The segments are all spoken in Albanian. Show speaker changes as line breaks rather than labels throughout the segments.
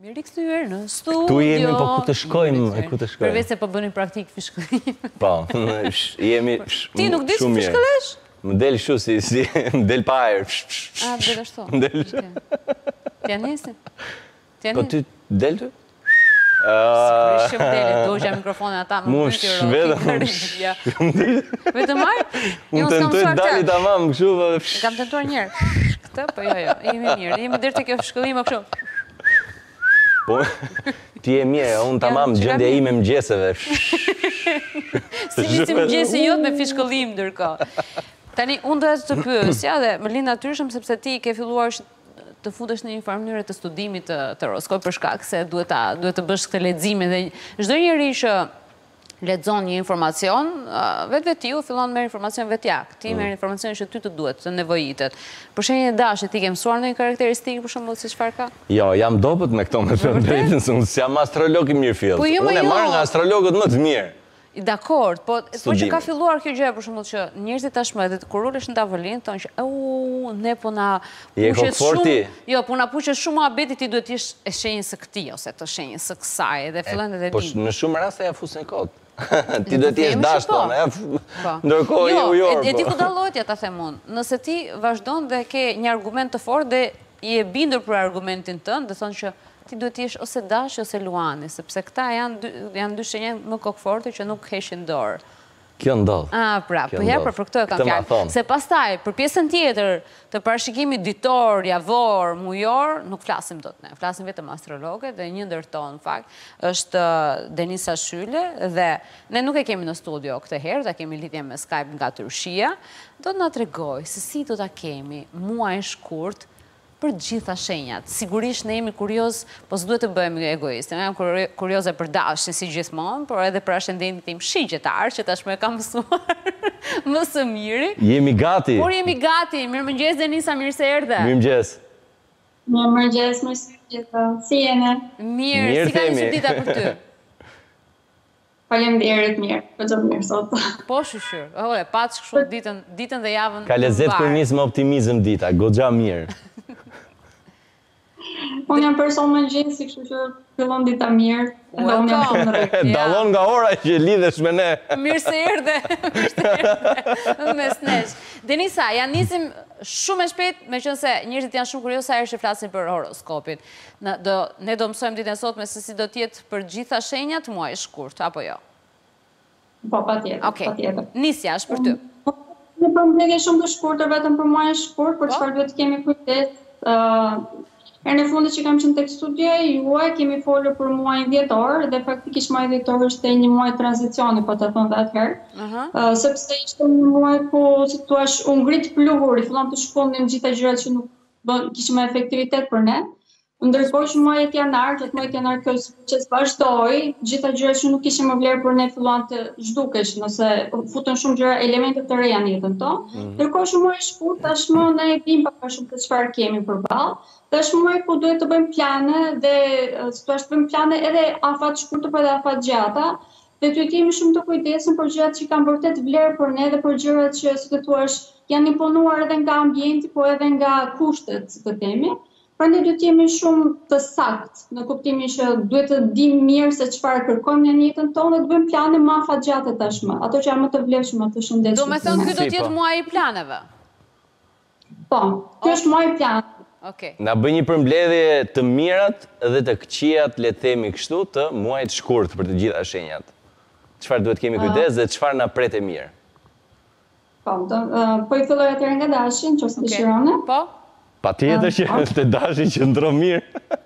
Mirë kthyer në studio.
Këtu jemi, po ku të shkojmë?
Përveç se po bëni praktik fishkëllim.
Po, jemi
Ti nuk di si fishkëllesh?
Më del shu si, më del pa ajer.
A, del ashtu. Pianisti?
Po ty del ty?
Sigurisht që më deli, dogja mikrofonin ata më Vetëm marë?
Unë tentoj të dali tamam, kështu.
Kam tentuar njerë. Këtë, po jo, jemi mirë. Jemi dherë të kjo fishkëllim, kështu.
Po, ti e mirë, unë tamam gjendja ime mëgjeseve.
Si nisi mëgjesi jot me fishkëllim ndërko. Tani, unë dhe të pyesja dhe më lind natyrshëm sepse ti ke filluar të futesh në një farë mënyrë të studimit të horoskopit për shkak se duhet të bësh këtë lexime dhe çdo njeri që lexon një informacion, vetiu fillon të merr informacion vetjak. Ti merr informacionin që ty të duhet, të nevojitet. Për shenjë dashje, ti ke mësuar ndonjë karakteristikë për shembull si çfarë ka?
Jo, jam dobët me këto me thënë drejtën, se unë jam astrolog i mirë fill. Unë e marr nga astrologët më të mirë.
Dakord, po që ka filluar kjo gjë për shembull që njerëzit tashmë edhe kur ulesh në tavolinë thonë që ne po na puqet shumë. Jo, po na puqet shumë muhabeti, ti duhet të jesh e shenjës së këtij ose të shenjës së kësaj dhe fillon edhe ti.
Po në shumë raste ja fusin kot. Ti duhet të jesh dashur, ndërkohë ju.
E di ku dallohet ja ta them unë. Nëse ti vazhdon dhe ke një argument të fortë dhe i e bindur për argumentin tënd, dhe thonë që ti duhet t'jesh ose Dashi ose Luani, sepse këta janë dy shenja më kokëforte që nuk heshin dorë.
Kjo ndodh.
Pra, për këtë e kam fjalë. Se pastaj, për pjesën tjetër të parashikimit ditor, javor, mujor, nuk flasim dot ne. Flasim vetëm astrologët dhe një ndër to, në fakt, është Denisa Shyle dhe ne nuk e kemi në studio këtë herë, ta kemi lidhje me Skype nga Turqia. Do të na tregoj se si do ta kemi muajin shkurt për gjitha shenjat. Sigurisht ne jemi kurioz, po s'duhet të bëhemi egoistë. Ne jam kurioze për Dashin si gjithmonë, por edhe për ascendentin tim shigjetar, që tashmë e kam mësuar më së miri.
Jemi gati.
Por jemi gati. Mirëmëngjes Denisa, mirë se erdhe.
Mirëmëngjes.
Mirëmëngjes, si jeni?
Mirë, si ka nisur dita për ty?
Faleminderit, mirë. Po çfarë mirë sot.
Po shqyr. Paç kështu ditën dhe javën.
Ka lezet kur nis me optimizëm dita, goxha mirë.
Unë jam person mëngjesi, kështu që fillon dita mirë.
Dallon nga ora që lidhesh me ne.
Mirë se erdhe. Mes nesh. Denisa, janë nisim shumë e shpejt, meqense njerëzit janë shumë kurioz sa herë që flasin për horoskopin. Ne do mësojmë ditën e sotme se si do të jetë për gjitha shenjat muaji shkurt, apo jo?
Po, patjetër.
Okej. Nisja është për ty.
Ne përmbledhje shumë të shkurtër vetëm për muajin shkurt, për çfarë duhet të kemi kujdes. Herën e fundit që kam qenë tek studioja juaj, kemi folur për muajin dhjetor dhe faktikisht muaji dhjetor është një muaj tranzicioni, po të thonë dhe atëherë, sepse ishte një muaj ku, si thua, u ngrit pluhuri, fillon të shkondin gjitha gjërat që nuk kishim efektivitet për ne. Ndërkohë që muajit janar, gjatë muajit janar kjo që vazhdoi, gjitha gjërat që nuk kishim më vlerë për ne filluan të zhdukesh, nëse futën shumë gjëra, elemente të reja në jetën tonë. Ndërkohë që muaji shkurt, tashmë ne e dim pak më shumë të çfarë kemi përballë. Është muaj ku duhet të bëjmë plane dhe të bëjmë plane edhe afat shkurtë për edhe afat gjata dhe duhet të jemi shumë të kujdesshëm për gjërat që kanë vërtet vlerë për ne dhe për gjërat që, si të thuash, janë imponuar edhe nga ambienti, po edhe nga kushtet, si të themi. Prandaj duhet të jemi shumë të saktë në kuptimin që duhet të dimë mirë se çfarë kërkojmë në jetën tonë dhe të bëjmë plane më afatgjate tashmë, ato që janë më të vlefshme, më të shëndetshme.
Do me thënë ky do të jetë muaji i planeve.
Po, ky është muaji i planeve.
Na bëj një përmbledhje të mirat dhe të këqijat, le të themi kështu, të muajit shkurt për të gjitha shenjat. Çfarë duhet kemi kujdes dhe çfarë na pret e mirë?
Po i filloj atëherë nga Dashi, nëse dëshironi.
Po.
Patjetër që te Dashi qëndron mirë.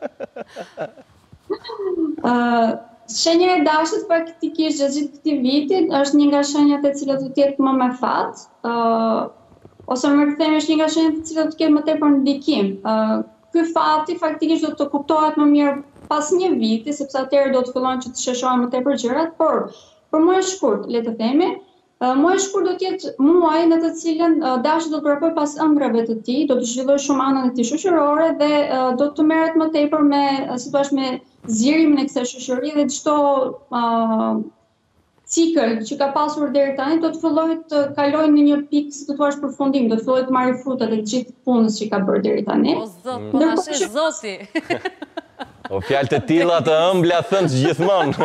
Shenja e Dashit faktikisht gjatë gjithë këtij viti është një nga shenjat e cilat do të jetë më me fat. Ose më kthehemi është një nga shenjat të cilat do të ketë më tepër ndikim. Ky fati faktikisht do të kuptohet më mirë pas një viti, sepse atëherë do të fillojnë që të sheshohen më tepër gjërat, por për muaj shkurt, le të themi, muaj shkurt do të jetë muaj në të cilën Dashi do të vrapoj pas ëndrave të tij, do të zhvillojë shumë anën e tij shoqërore dhe do të merret më tepër me, si thua, me zgjerimin e kësaj shoqërie dhe çdo cikël që ka pasur deri tani do të fillojë të kalojë në një pikë, si të thua, përfundim, do të fillojë të marrë frutat e gjithë punës që ka bërë deri tani.
O zot, po na shesh zoti.
O fjalë të tilla të ëmbla thënë gjithmonë.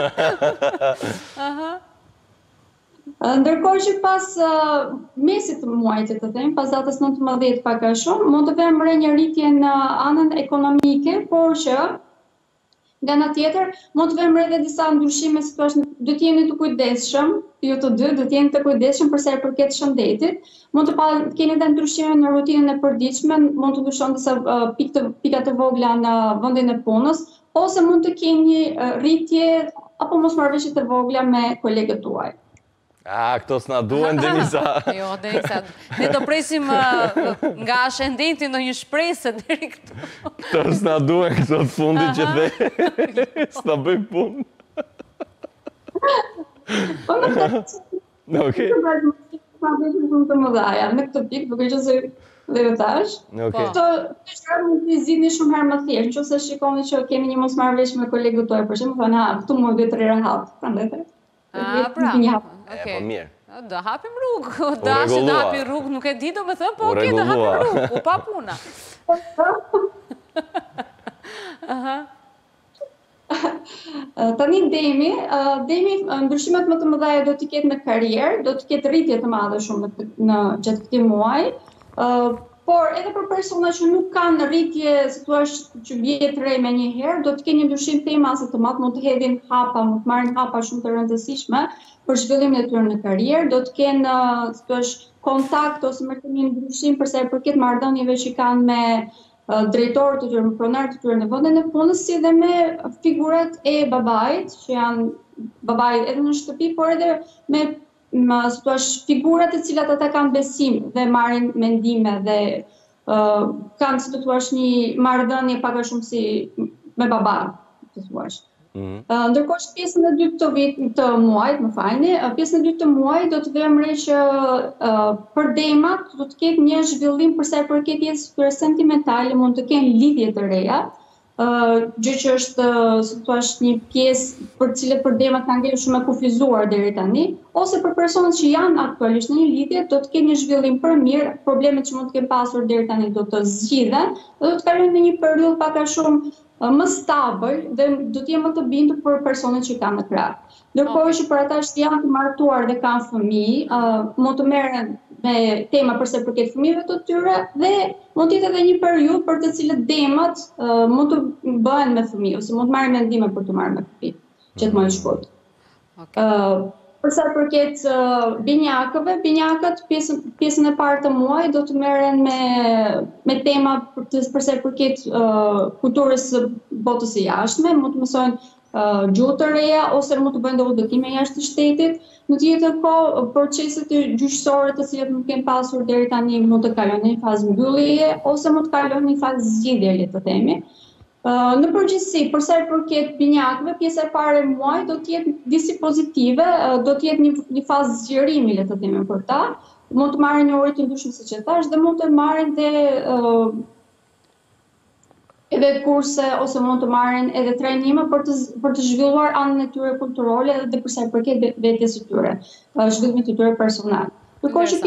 Ndërkohë që pas mesit të muajit të them, pas datës 19 pak a shumë, mund të vëmë re një rritje në anën ekonomike, por që nga ana tjetër mund të vëmë re edhe disa ndryshime, si thua, do të jeni të kujdesshëm, ju të dy do të jeni të kujdesshëm për sa i përket shëndetit. Mund të keni edhe ndryshime në rutinën e përditshme, mund të ndryshon disa pika të vogla në vendin e punës, ose mund të keni një rritje apo mosmarrëveshje të vogla me kolegët tuaj.
Këto s'na duen, Denisa.
Jo, Denisa, ne do presim nga ascendenti në një shpresë deri këtu.
Këto s'na duen, këto të fundit që dhe s'na bëj punë. Okej.
Të mëdhaja, në këtë pikë, duke që se dhe tash. Këto çfarë mund të zgjidhni shumë herë më thjesht, nëse shikoni që kemi një mosmarrëveshje me kolegët tuaj, për shembull, thonë, këtu mund të tre rahat, prandaj.
Po mirë.
Do hapim rrugë, dashi do hapim rrugë, nuk e di do me thëmë, po okej, do hapim rrugë, u pa puna.
Tani Demi, ndryshimet më të mëdha do t'i ketë në karrierë, do t'i ketë rritje të madhe shumë në gjatë këtij muaji, por edhe për persona që nuk kanë rritje, si thua që vjet re me një herë, do të kenë një ndryshim themase të madh, mund të hedhin hapa, mund të marrin hapa shumë të rëndësishme për zhvillimin e tyre në karrierë, do të kenë, si thua, kontakt ose një ndryshim për sa i përket marrëdhënieve që kanë me drejtorët të tyre, me pronarët të tyre në vendin e punës, si edhe me figurat e babait, që janë babait edhe në shtëpi, por edhe me figurat e cilat ata kanë besim dhe marrin mendime dhe kanë, si të thuash, një marrëdhënie pak a shumë si me baban, të thuash. Ndërkohë që pjesën e dytë të muajit, më falni, pjesën e dytë të muajit do të vëmë re që për demat do të ketë një zhvillim për sa i përket jetës tyre sentimentale, mund të kenë lidhje të reja, gjë që është, si thua, një pjesë për cilët për demat kanë ngelur shumë e kufizuar deri tani, ose për personat që janë aktualisht në një lidhje, do të kenë një zhvillim për mirë, problemet që mund të kenë pasur deri tani do të zgjidhen, dhe do të kalojnë në një periudhë pak a shumë më stabil dhe do të jenë më të bindur për personat që kanë në krah. Ndërkohë që për ata që janë të martuar dhe kanë fëmijë, mund të merren me tema përse përket fëmijëve të tyre dhe mund të jetë edhe një periudhë për të cilët demat mund të bëhen me fëmijë ose mund të marrin mendime për të marrë me fëmijë, që të më shkurt. Për sa përket binjakët, pjesën e parë të muajit do të merren me tema për sa përket kulturës së botës së jashtme, mund të mësojnë gjuhë të reja ose mund të bëjnë udhëtime jashtë të shtetit. Në të njëjtën kohë, proceset gjyqësore të cilat nuk kenë pasur deri tani mund të kalojnë në një fazë mbylljeje ose mund të kalojnë në një fazë zgjidhje, le të themi. Në përgjithësi, për sa i përket binjakëve, pjesa e parë e muajit do të jetë disi pozitive, do të jetë një fazë zgjerimi, le të themi për ta. Mund të marrin një uri të ndryshme siç e thash dhe mund të marrin edhe kurse ose mund të marrin edhe trajnime për të zhvilluar anën e tyre kulturore dhe për sa i përket vetjes së tyre, zhvillimit të tyre personal. Ndërkohë që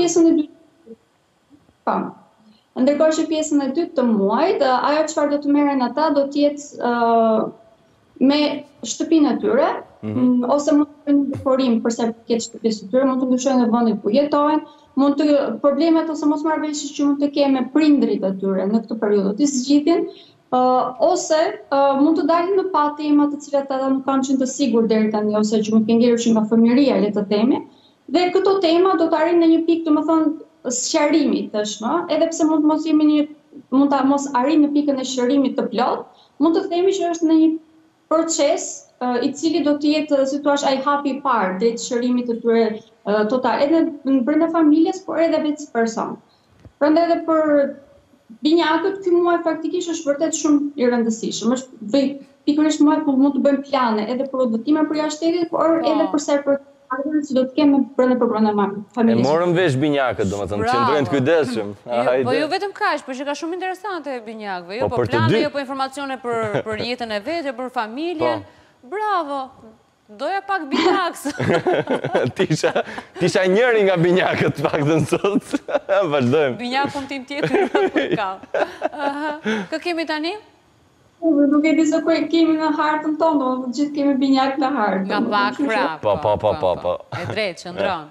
pjesën e dytë të muajit, ajo çfarë do të merren ata do të jetë me shtëpinë e tyre, ose mund të bëjnë një dekorim për sa i përket shtëpisë së tyre, mund të ndryshojnë në vendin ku jetojnë, mund të problemet ose mosmarrëveshjet që mund të kenë me prindrit e tyre në këtë periudhë të zgjidhin, ose mund të dalin në pa tema të cilat ata nuk kanë qenë të sigurt deri tani ose që mund të kenë ngelur që nga fëmijëria, le të themi, dhe këto tema do të arrijnë në një pikë, domethënë, sqarimi tashmë, edhe pse mund ta mos arrijnë në pikën e sqarimit të plot, mund të themi që është në një proces i cili do të jetë, si thua, ai hapi i parë drejt sqarimit të tyre total, edhe brenda familjes, por edhe vetë si person. Prandaj edhe për binjakët, ky muaj faktikisht është vërtet shumë i rëndësishëm. Është pikërisht muaj ku mund të bëjmë plane edhe për udhëtime për jashtë shtetit, por edhe për sa për që do të kemi brenda familjes.
E morëm vesh binjakët, domethënë, qëndrojnë të kujdesshëm.
Po jo vetëm kaq, por që ka shumë interesante binjakëve, jo po plane, jo po informacione për jetën e vetë, për familjen. Bravo. Doja pak binjakës.
Tisha njëri nga binjakët pak dhe nësot. Vazhdojmë.
Binjakën tim tjetër nuk kam. Kë kemi tani?
Nuk e di se ku e kemi në hartën tonë, gjithë kemi binjak në hartë.
Nga pak prap.
Po.
E drejtë, qëndron.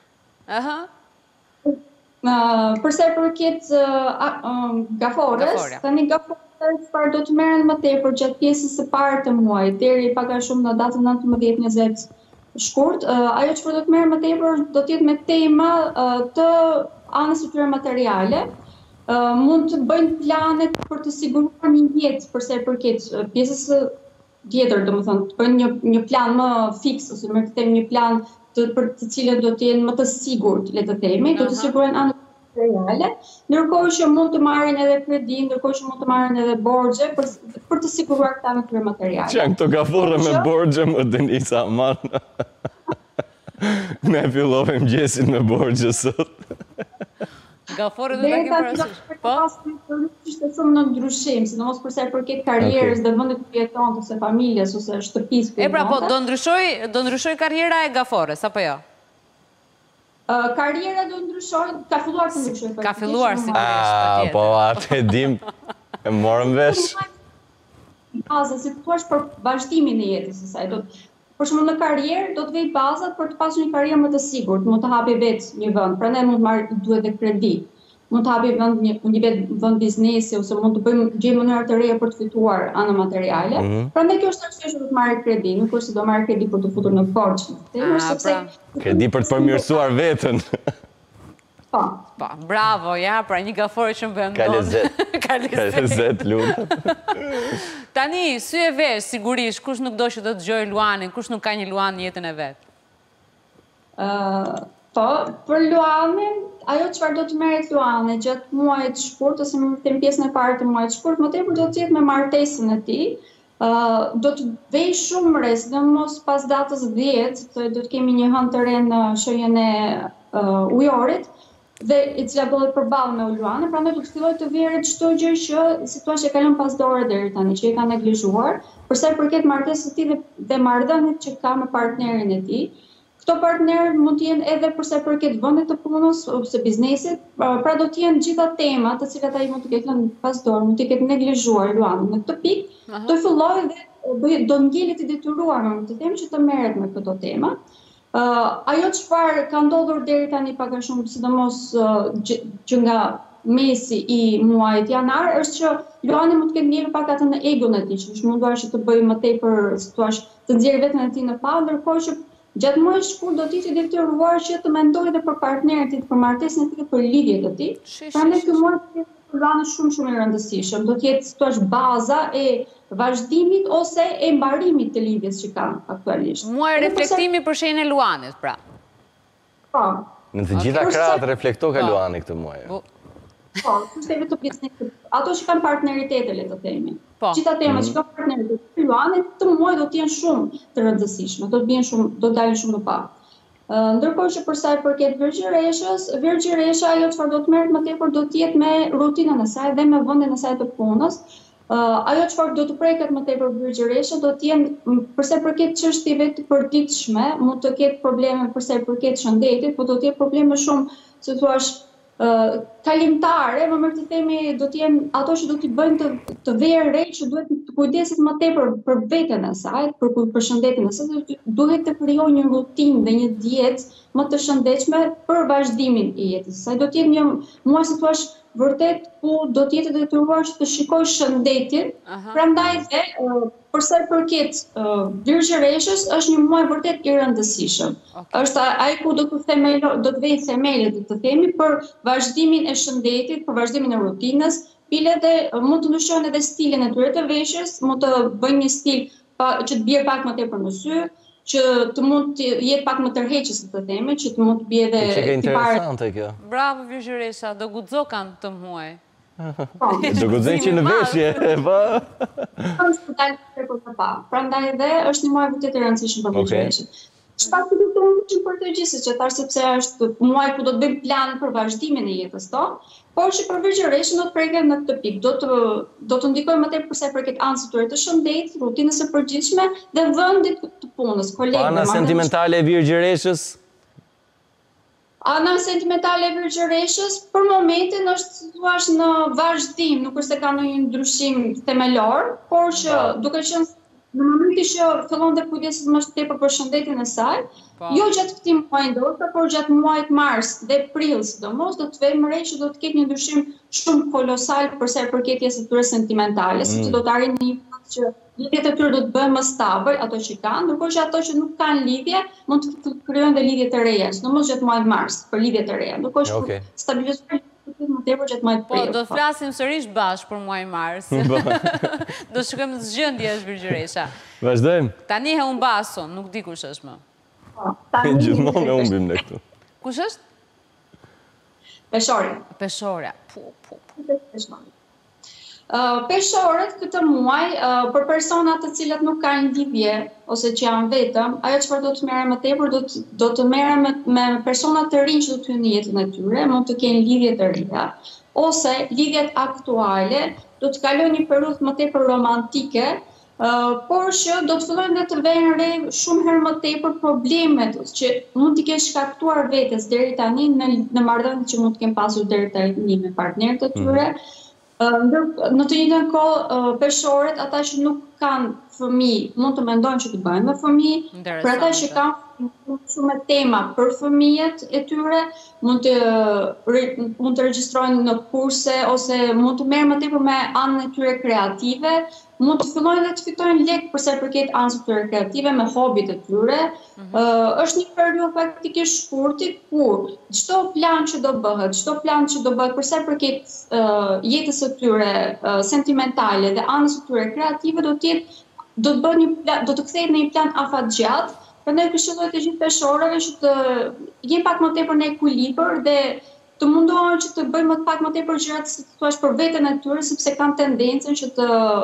Përsa i përket gafores, tani gafores çfarë do të merren më tepër gjatë pjesës së parë të muajit, deri pak a shumë në datën 19-20 shkurt, ajo çfarë do të merret më tepër do të jetë me tema të anës së tyre materiale. Mund të bëjnë planet për të siguruar një jetë përsa i përket pjesës tjetër, domethënë të bëjnë një plan më fiks ose më të them një plan për të cilën do të jenë më të sigurt, le të themi, do të sigurojnë anën materiale, ndërkohë që mund të marrin edhe kredi, ndërkohë që mund të marrin edhe borxhe për të siguruar këta në këtyre materiale.
Që janë këto gafore me borxhe më Denisa, aman. Ne fillove mëngjesin me borxhe sot.
Gafore do ta kemi parasysh. Po.
Ishte shumë në ndryshim, sidomos përsa i përket karrierës dhe vendit ku jeton ose familjes ose shtëpisë.
E pra, po do ndryshoj karriera e gafores apo jo?
Karriera do ndryshoj, ka filluar të ndryshoj.
Ka filluar sigurisht.
Po, atë e dim, e morëm vesh.
Baza, si thua për vazhdimin e jetës së saj. Për shembull në karrierë do të vej bazat për të pasur një karrierë më të sigurt, mund të hapi vetë një vend, prandaj mund të marrë duhet dhe kredi. Mund të hapi një vend biznesi ose mund të gjejmë mënyra të reja për të fituar anë materiale. Prandaj kjo është arsye që do të marrë kredi, nuk është se do marrë kredi për të futur në borxh.
Kredi për të përmirësuar veten.
Po,
bravo, ja, pra një gafore që më bëndon.
Ka lezet, lutem.
Tani, sy e vesh, sigurisht, kush nuk do që të dëgjoj Luanin, kush nuk ka një Luan në jetën e vetë?
Po, për Luanin, ajo çfarë do të merret Luani gjatë muajit shkurt, ose më them pjesën e parë të muajit shkurt, më tepër do të jetë me martesën e tij. Do të vej shumë re, sidomos pas datës 10, do të kemi një hënë të re në shojën e ujorit, dhe i cila bëhet përballë me Luanin, prandaj do të filloj të vjerët çdo gjë që situash e kalon pas dore deri tani, që e ka neglizhuar, përsa i përket martesës së tij dhe marrëdhëniet që ka me partnerin e tij. Këto partnerë mund të jenë edhe përsa i përket vendit të punës ose biznesit, pra do të jenë gjitha temat të cilat ai mund të ketë lënë pas dorë, mund të ketë neglizhuar Luanin në këtë pikë, do fillojë dhe do ngelet i detyruar, më të them, që të merret me këto tema. Ajo çfarë ka ndodhur deri tani pak a shumë, sidomos që nga mesi i muajit janar, është që Luani mund të ketë ngjerë pak atë në egon e tij, që është munduar që të bëjë më tepër, si thua, të nxjerrë veten e tij në pa, ndërkohë që gjatë muajit shkurt do të jetë i detyruar që të mendojë edhe për partnerin e tij, për martesën e tij, për lidhjet e tij. Prandaj ky muaj do të jetë Luani shumë i rëndësishëm, do të jetë, si thua, baza e vazhdimit ose e mbarimit të lidhjes që kanë aktualisht.
Muaj reflektimi për shenjën e Luanit, pra.
Po.
Në të gjitha krahët reflekto ka Luani këtë muaj.
Po, kushte vetë biznesit. Ato që kanë partneritete, le të themi. Gjitha temat që kanë partneritete të Luanit, të muaj do të jenë shumë të rëndësishme, do të dalin shumë në pa. Ndërkohë që përsa i përket Virgjireshës, Virgjireshja ajo çfarë do të merret më tepër do të jetë me rutinën e saj dhe me vendin e saj të punës. Ajo çfarë do të preket më tepër Virgjireshja do të jenë përsa i përket çështjeve të përditshme, mund të ketë probleme përsa i përket shëndetit, por do të jetë probleme shumë, si thua, kalimtare, më mirë të themi, do të jenë ato që do t'i bëjnë të vejë re që duhet të kujdeset më tepër për veten e saj, për shëndetin e saj, duhet të krijojë një rutinë dhe një dietë më të shëndetshme për vazhdimin e jetës. Saj do të jetë një muaj, si thua, vërtet ku do të jetë detyruar që të shikojë shëndetin, prandaj dhe përsa i përket Virgjireshës është një muaj vërtet i rëndësishëm. Është ai ku do të vejë themelët, të themi, për vazhdimin e shëndetit, për vazhdimin e rutinës. Bilet mund të ndryshojnë edhe stilin e tyre të veshjes, mund të bëjnë një stil që të bjerë pak më tepër në sy, që të mund të jetë pak më tërheqës, të themi, që të mund të bie edhe
që interesante kjo.
Bravo Virgjireshja, do guxo kanë të muaj.
Do guxojnë që në veshje, po.
Prandaj dhe është një muaj vërtet i rëndësishëm për Virgjireshën. Çfarë do të thonë për të gjithë, që thash sepse është muaj ku do të bëjmë plan për vazhdimin e jetës tonë, por që për Virgjireshën do të preket në këtë pikë, do të ndikojë më tepër përsa i përket anës së tyre të shëndetit, rutinës së përgjithshme dhe vendit të punës, kolegëve.
Ana sentimentale e Virgjireshës?
Ana sentimentale e Virgjëreshës, për momentin është thuash në vazhdim, nuk është se ka ndonjë ndryshim themelor, por që duke qenë në momentin që fillon të kujdeset më tepër për shëndetin e saj, jo gjatë këtij muaji ndoshta, por gjatë muajit mars dhe prill sidomos, do të vëmë re që do të ketë një ndryshim shumë kolosal për sa i përket jetës së tyre sentimentale, sepse do të arrijnë në një fazë që lidhjet e tyre do të bëhen më stabil, ato që kanë, ndërkohë që ato që nuk kanë lidhje mund të krijojnë dhe lidhje të reja, sidomos gjatë muajit mars për lidhje të reja. Ndërkohë që stabilizohen më tepër gjatë muajit prill.
Po, do të flasim sërish bashkë për muajin mars. Do shkojmë në zgjendje është Virgjëresha.
Vazhdojmë.
Tani he humbason, nuk di kush është më.
Gjithmonë e humbim ne këtu.
Kush është?
Peshore.
Peshore.
Peshorët këtë muaj, për personat të cilat nuk kanë lidhje ose që janë vetëm, ajo çfarë do të merrem më tepër, do të merrem me persona të rinj që do të hyjnë në jetën e tyre, mund të kenë lidhje të reja, ose lidhjet aktuale do të kalojnë një periudhë më tepër romantike, por që do të fillojnë të vënë re shumë herë më tepër problemet që mund t'i kenë shkaktuar vetes deri tani në marrëdhëniet që mund të kenë pasur deri tani me partnerët e tyre. Në të njëjtën kohë, peshorët, ata që nuk kanë fëmijë, mund të mendojnë që të bëjnë me fëmijë, për ata që kanë shumë tema për fëmijët e tyre, mund të regjistrojnë në kurse ose mund të merren më tepër me anën e tyre kreative, mund të fillojnë dhe të fitojnë lek për sa i përket anës së tyre kreative me hobit e tyre. Është një periudhë faktikisht shkurtë kur çdo plan që do bëhet për sa i përket jetës së tyre sentimentale dhe anës së tyre kreative do të kthehet në një plan afatgjat. Prandaj këshilloj të gjithë peshorëve që të jenë pak më tepër në ekuilibër dhe të mundohen që të bëjnë pak më tepër gjërat si thua për veten e tyre, sepse kanë tendencën që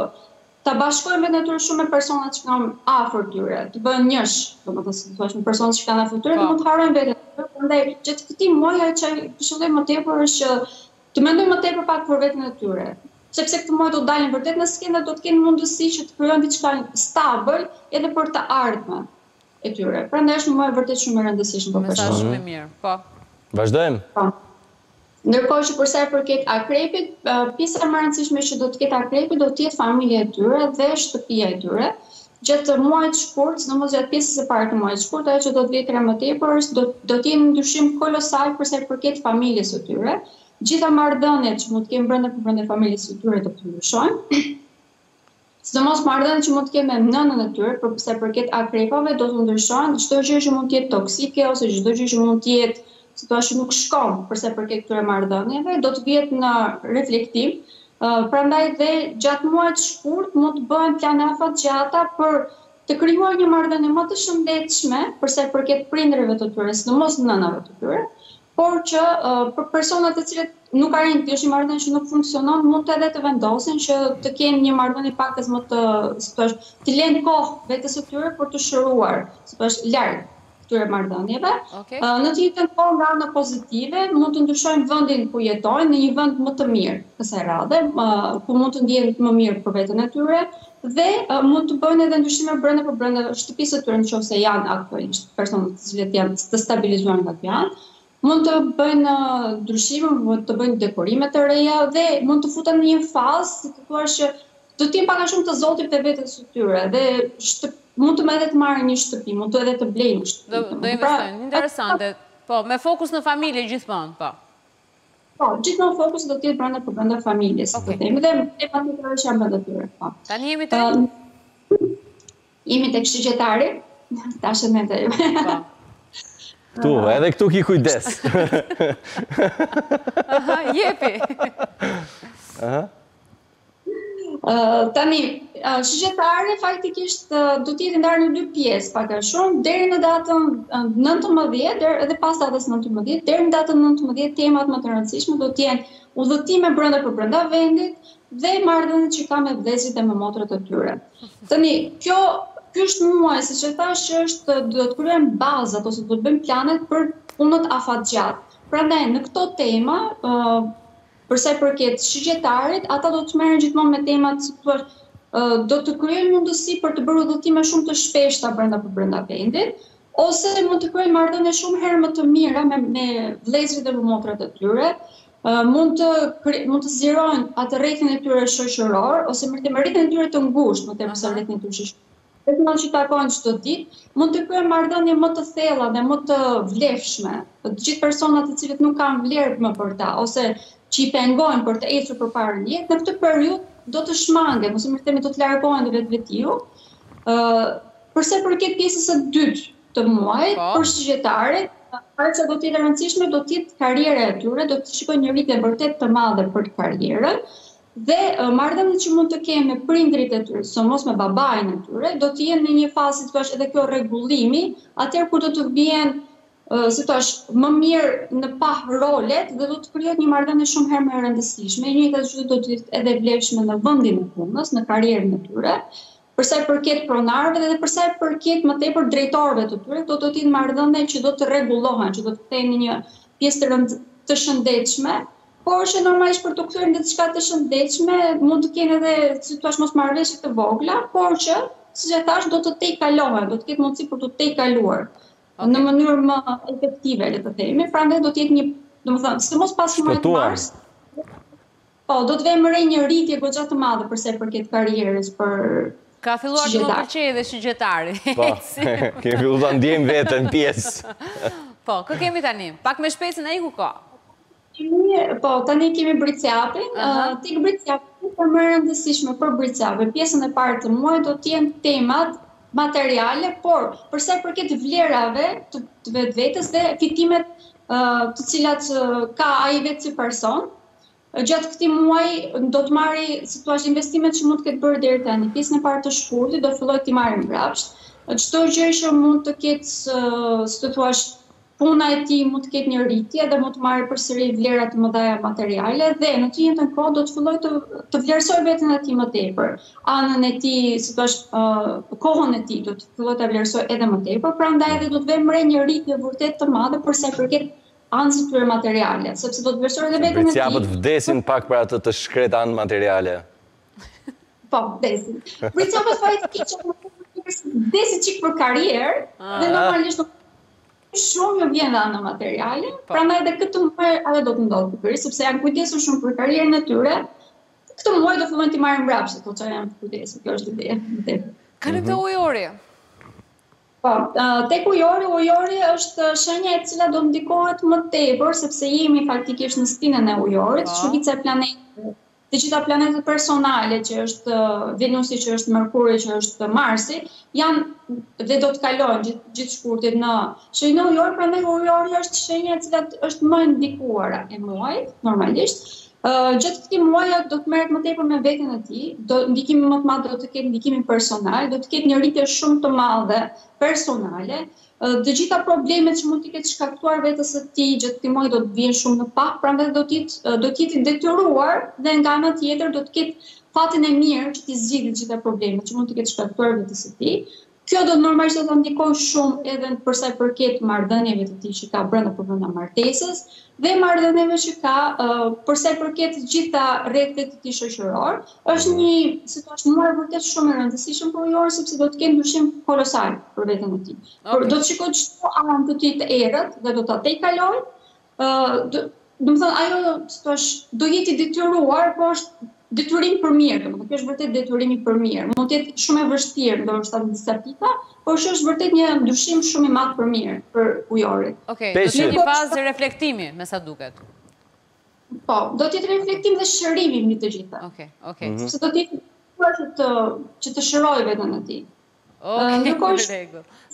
ta bashkojnë veten e tyre shumë me personat që kanë afër tyre, të bëhen njësh, domethënë si thua me personat që kanë afër tyre, dhe mund të harrojnë veten e tyre. Prandaj gjatë këtij muaji ajo që këshilloj më tepër është që të mendojnë më tepër pak për veten e tyre. Sepse këtë muaj do dalin vërtet në skenë, do të kenë mundësi që të krijojnë diçka stabil edhe për të ardhmen e tyre. Prandaj është një muaj vërtet shumë i rëndësishëm për
peshorët. Shumë i mirë. Po.
Vazhdojmë.
Po. Ndërkohë që për sa i përket akrepit, pjesa më e rëndësishme që do të ketë akrepi do të jetë familja e tyre dhe shtëpia e tyre. Gjatë muajit shkurt, sidomos gjatë pjesës së parë të muajit shkurt, ajo që do të vjetë më tepër do të jetë një ndryshim kolosal për sa i përket familjes së tyre. Gjitha marrëdhëniet që mund të kenë brenda familjes së tyre do të ndryshojnë. Sidomos marrëdhëniet që mund të kenë me nënën e tyre, për sa i përket akrepave do të ndryshojnë. Çdo gjë që mund të jetë toksike ose çdo gjë që mund të jetë situatë që nuk shkon përsa përket këtyre marrëdhënieve, do të vihet në reflektim. Prandaj dhe gjatë muajit shkurt mund të bëhen plane afatgjata për të krijuar një marrëdhënie më të shëndetshme përsa përket prindërve të tyre, sidomos nënave të tyre, por që për personat të cilët nuk arrin të është një marrëdhënie që nuk funksionon, mund të edhe të vendosen që të kenë një marrëdhënie pakës më të lënë kohë vetes së tyre për të shëruar, larg këtyre marrëdhënieve. Në të njëjtën kohë nga ana pozitive mund të ndryshojnë vendin ku jetojnë në një vend më të mirë kësaj radhe, ku mund të ndjehen më mirë për veten e tyre dhe mund të bëjnë edhe ndryshime brenda shtëpisë së tyre nëse janë aktualisht persona të cilët janë të stabilizuar nga janë. Mund të bëjnë ndryshime, mund të bëjnë dekorime të reja dhe mund të futen në një fazë, si të thuash që do të jenë pak a shumë të zotit të vetes së tyre dhe mund të edhe të marrin një shtëpi, mund të edhe të blejnë një shtëpi.
Do investojnë, interesante. Po, me fokus në familje gjithmonë, po.
Po, gjithmonë fokus do të jetë brenda familjes, po themi, dhe tema tjetër që janë brenda tyre, po.
Tani jemi te
jemi tek shigjetari, tash më te.
Po.
Tu, edhe këtu ki kujdes.
Aha, jepi.
Aha.
Tani, shigjetari faktikisht do të jetë ndarë në 2 pjesë, pak a shumë, deri në datën 19 edhe pas datës 19, deri në datën 19 temat më të rëndësishme do të jenë udhëtime brenda vendit dhe marrëdhëniet që ka me vëllezërit dhe me motrat e tyre. Tani, ky është muaj, siç e thash, që do të kryejmë bazat ose do të bëjmë planet për punët afatgjat. Prandaj në këto tema përsa i përket shigjetarit, ata do të merren gjithmonë me temat do të krijojnë mundësi për të bërë udhëtime shumë të shpeshta brenda vendit, ose mund të kryejnë marrëdhënie shumë herë më të mira me vëllezërit dhe motrat e tyre, mund të zgjerojnë atë rrethin e tyre shoqëror ose me rrethin e tyre të ngushtë, më tepër se rrethin e tyre shoqëror. Vetëm që takojnë çdo ditë, mund të kryejnë marrëdhënie më të thella dhe më të vlefshme. Të gjithë personat të cilët nuk kanë vlerë më për ta ose që i pengojnë për të ecur përpara një, në këtë periudhë do të shmangen, ose më themi do të largohen vetvetiu. Përse përket pjesës së dytë të muajit, për shqiptarët, ajo që do të jetë e rëndësishme do të jetë karriera e tyre, do të shikojnë një rritje vërtet të madhe për karrierën dhe marrëdhëniet që mund të kenë me prindrit e tyre, sidomos me babain e tyre, do të jenë në një fazë si thua edhe kjo rregullimi, atëherë kur do të vjen si thash, më mirë në pah rolet dhe do të krijohet një marrëdhënie shumë herë më e rëndësishme. E njëjta gjë do të jetë edhe vlefshme në vendin e punës, në karrierën e tyre. Për sa i përket pronarëve dhe për sa i përket më tepër drejtorëve të tyre, do të jenë marrëdhënie që do të rregullohen, që do të kthehen në një pjesë të shëndetshme, por që normalisht për të kthyer në diçka të shëndetshme mund të kenë edhe si thua mosmarrëveshje të vogla, por që siç e thash do të tejkalohen, do të ketë mundësi për të tejkaluar. Në mënyrë më efektive, le të themi, prandaj do të jetë një, domethënë, sidomos pas muajit mars, po, do të vëmë re një rritje goxha të madhe përsa i përket karrierës për
ka filluar të më pëlqejë edhe shigjetari.
Po, kemi filluar të ndjejmë veten pjesë.
Po, kë kemi tani? Pak me shpejtësin ai ku ka?
Po, tani kemi Bricjapin. Tek Bricjapi është më e rëndësishme për Bricjapin. Pjesën e parë të muajit do të jenë temat materiale, por përsa i përket vlerave të vetvetes dhe fitimet të cilat ka ai vetë si person, gjatë këtij muaji do të marrë si thua investimet që mund të ketë bërë deri tani. Pjesën e parë të shkollit do filloj t'i marrë mbrapsht. Çdo gjë që mund të ketë, si të thuash, puna e tij mund të ketë një rritje dhe mund të marrë përsëri vlera të mëdha materiale dhe në të njëjtën kohë do të filloj të vlerësoj veten e tij më tepër. Anën e tij, si thua, kohën e tij do të filloj ta vlerësoj edhe më tepër, prandaj edhe do të vëmë re një rritje vërtet të madhe përsa i përket anës së tyre materiale, sepse do të vlerësoj edhe veten e tij.
Bricjapët vdesin pak për atë të shkret anë materiale.
Po, vdesin. Bricjapët faktikisht vdesin çik për karrierë dhe normalisht shumë jo vjen anë materiale, prandaj edhe këtë muaj ajo do të ndodhë pikërisht, sepse janë kujdesur shumë për karrierën e tyre. Këtë muaj do fillojnë të marrin mbrapsht ato që janë të kujdesur. Kjo është ideja.
Kanë të ujori.
Po, tek ujori është shenja e cila do ndikohet më tepër sepse jemi faktikisht në stinën e ujorit, shumica e planetëve. Të gjitha planetet personale që është Venusi, që është Merkuri, që është Marsi, janë dhe do të kalojnë gjithë shkurtit në shenjën e ujorit, prandaj ujori është shenja e cila është më ndikuara e muajit, normalisht. Gjatë këtij muaji do të merret më tepër me veten e tij, ndikimi më të madh do të ketë ndikimin personal, do të ketë një rritje shumë të madhe personale. Të gjitha problemet që mund t'i ketë shkaktuar vetes së tij gjatë këtij muaji do të vijnë shumë në pak, prandaj do të jetë i detyruar dhe nga ana tjetër do të ketë fatin e mirë që t'i zgjidhë të gjitha problemet që mund t'i ketë shkaktuar vetes së tij. Kjo do normalisht do ta ndikojë shumë edhe përsa i përket marrëdhënieve të tij që ka brenda martesës dhe marrëdhënieve që ka përsa i përket të gjitha rrethet të tij shoqëror. Është një situatë muaj vërtet shumë e rëndësishme për ujorin sepse do të kenë ndryshim kolosal për veten e tij. Por do të shikojë çdo anë të tij të errët dhe do ta tejkalojë. Domethënë ajo do jetë i detyruar, por është detyrim për mirë, domethënë kjo është vërtet detyrimi për mirë. Mund të jetë shumë e vështirë ndoshta në disa pika, por është vërtet një ndryshim shumë i madh për mirë për ujorin.
Okej, do të jetë një fazë reflektimi, me sa duket.
Po, do të jetë reflektim dhe shërimi mbi të gjitha.
Okej.
Sepse do të jetë që të shërojë veten e tij.
Okej,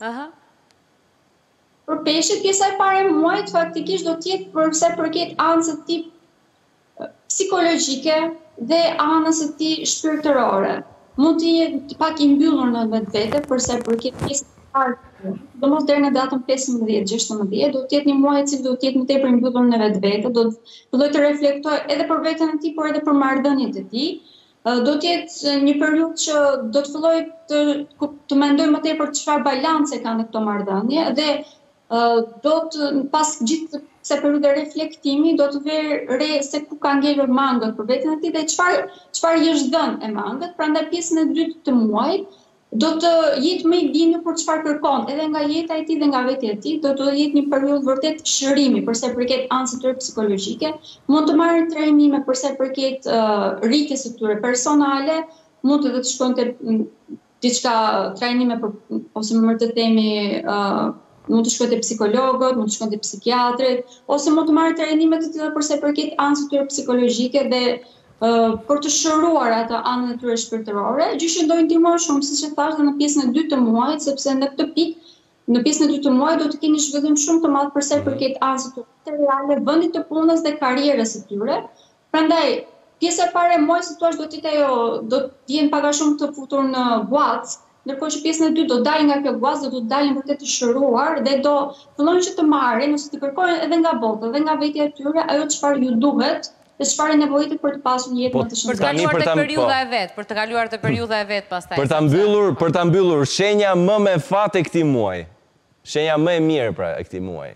për peshqit, pjesa e parë e muajit faktikisht do të jetë për sa përket anës së tij psikologjike dhe anës së tij shpirtërore. Mund të jetë pak i mbyllur në vetvete përsa përket pjesës së parë. Domos deri në datën 15-16 do të jetë një muaj i cili do të jetë më tepër i mbyllur në vetvete, do të fillojë të reflektojë edhe për veten e tij, por edhe për marrëdhëniet e tij. Do të jetë një periudhë që do të fillojë të mendojë më tepër çfarë balance kanë këto marrëdhënie dhe do të pas gjithë kësaj periudhe reflektimi do të vë re se ku ka ngelur mangët për veten e tij dhe çfarë i është dhënë e mangët. Prandaj pjesën e dytë të muajit do të jetë më i dindur për çfarë kërkon, edhe nga jeta e tij dhe nga vetja e tij, do të jetë një periudhë vërtet shërimi përsa përket anësë tyre psikologjike, mund të marrin trajnime përsa përket rritjes së tyre personale, mund të shkojnë diçka trajnime ose më të themi mund të shkojnë te psikologët, mund të shkojnë te psikiatrit, ose mund të marrin trajnime të tilla përsa përket anësë tyre psikologjike dhe për të shëruar atë anën e tyre shpirtërore, gjë që do i ndihmojë shumë, siç e thash, në pjesën e dytë të muajit, sepse në këtë pikë, në pjesën e dytë të muajit do të keni zhvillim shumë të madh përsa përket anës së tyre reale, vendit të punës dhe karrierës së tyre. Prandaj, pjesa e parë e muajit, si thua, do të jetë ajo, do të jenë pak a shumë të futur në guac, ndërkohë që pjesën e dytë do dalin nga kjo guac, do të dalin vërtet të shëruar dhe do fillojnë që të marrin ose të kërkojnë edhe nga bota dhe nga vetja e tyre ajo çfarë ju duhet dhe çfarë nevojitet për të pasur një jetë më të shëndetshme.
Për të kaluar te periudha e vet, për të kaluar te periudha e vet pastaj.
Për ta mbyllur shenja më me fat e këtij muaji. Shenja më e mirë pra e këtij muaji.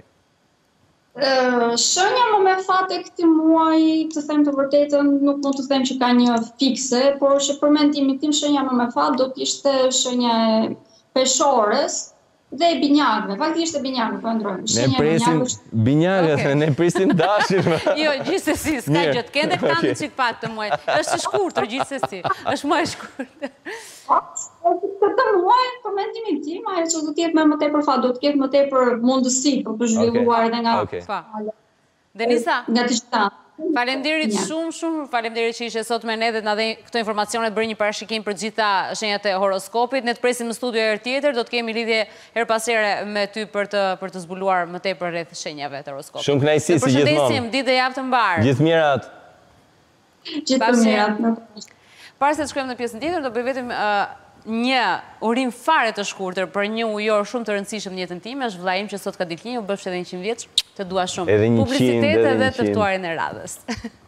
Shenja më me fat e këtij muaji, të them të vërtetën, nuk mund të them që ka një fikse, por që për mendimin tim shenja më me fat do të ishte shenja e peshores dhe e binjakëve. Faktikisht e binjakëve, po ndrojmë.
Ne presim binjakët, ne presim dashin.
Jo, gjithsesi, s'ka gjë të kende këta çik pak të muaj. Është i shkurtër gjithsesi. Është më e shkurtër.
Këtë muaj, për mendimin tim, ajo që do të jetë më tepër fat, do të ketë më tepër mundësi për të zhvilluar edhe nga
Denisa,
nga të gjitha.
Faleminderit shumë, faleminderit që ishe sot me ne dhe na dhe këto informacione të bëri një parashikim për gjitha shenjat e horoskopit. Ne të presim në studio herë tjetër, do të kemi lidhje her pas here me ty për të zbuluar më tepër rreth shenjave të horoskopit.
Shumë kënaqësi si gjithmonë.
Përshëndesim, ditë dhe javë të mbarë.
Gjithë mirat.
Gjithë mirat.
Para se të shkojmë në pjesën tjetër, do bëj vetëm një urim fare të shkurtër për një ujor shumë të rëndësishëm në jetën time, është vllai im që sot ka ditëlindje, u bëfsh edhe 100 vjeç, të dua shumë.
Publicitet
edhe të ftuarin e radhës.